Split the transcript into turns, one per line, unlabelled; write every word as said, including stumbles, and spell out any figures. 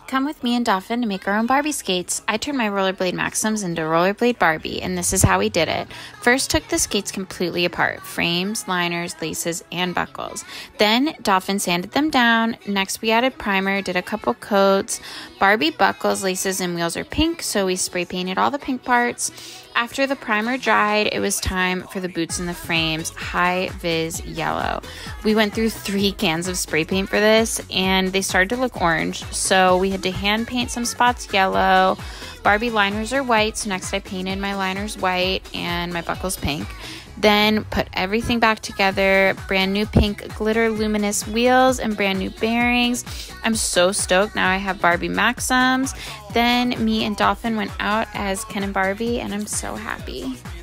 Come with me and Dolphin to make our own Barbie skates. I turned my rollerblade Maxims into rollerblade Barbie, and this is how we did it. First, took the skates completely apart, frames, liners, laces, and buckles. Then, Dolphin sanded them down. Next, we added primer, did a couple coats. Barbie buckles, laces, and wheels are pink, so we spray painted all the pink parts. After the primer dried, it was time for the boots and the frames, high vis yellow. We went through three cans of spray paint for this, and they started to look orange, so we had to hand paint some spots yellow. Barbie liners are white, so next I painted my liners white and my buckles pink. Then put everything back together, brand new pink glitter luminous wheels and brand new bearings. I'm so stoked. Now I have Barbie Maxims. Then me and Dolphin went out as Ken and Barbie, and I'm so happy.